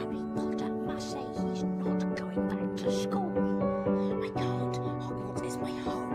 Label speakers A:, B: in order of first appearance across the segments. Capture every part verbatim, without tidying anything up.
A: Harry Potter must say he's not going back to school. I can't. Hogwarts is my home.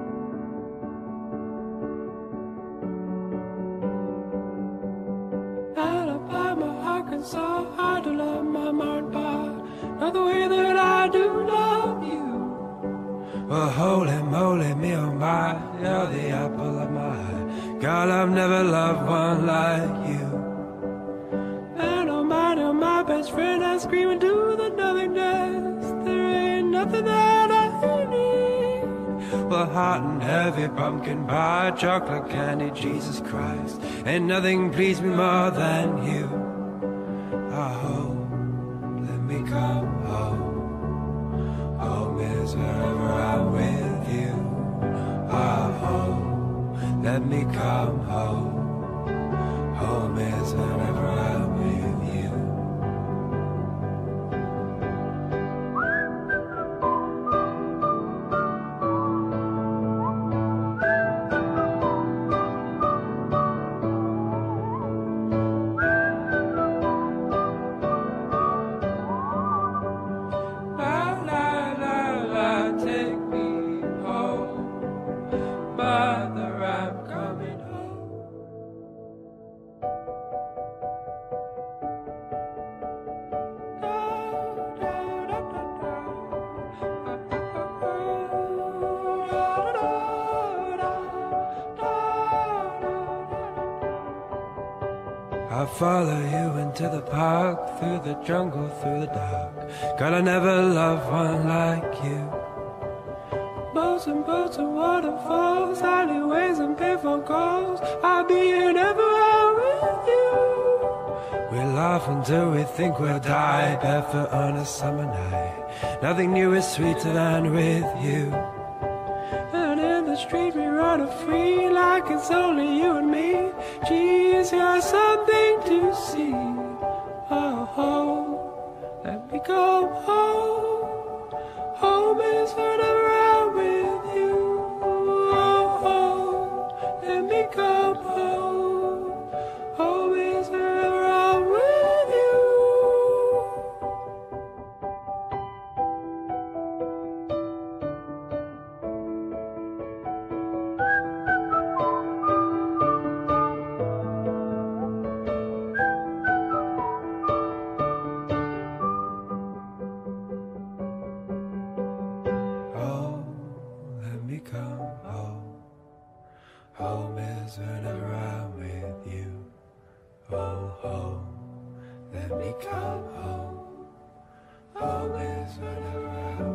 B: Alabama, Arkansas, I do love my Martin Bar, not the way that I do love you. Well, holy moly, me oh my, you're the apple of my eye. God, I've never loved one like you. Man, oh my, oh my best friend, I scream into the nothingness. There ain't nothing that I need. Well, hot and heavy pumpkin pie, chocolate candy, Jesus Christ, ain't nothing pleased me more than you. Oh, let me come home. Home is wherever I'm with you. Oh, let me come home. Home is wherever I'm with you. I follow you into the park, through the jungle, through the dark. God, I never loved one like you. Boats and boats and waterfalls, alleyways and payphone calls, I'll be here everywhere with you. We laugh until we think we'll die, barefoot on a summer night. Nothing new is sweeter than with you. And in the street we run free, like it's only you and me. Geez, you're something to see. Oh, oh, let me go home. Home is whenever I'm with you. Oh, oh, let me go home. Home is whenever I'm with you. Come home. Home is whenever I'm with you. Oh, home, let me come home. Home is whenever I'm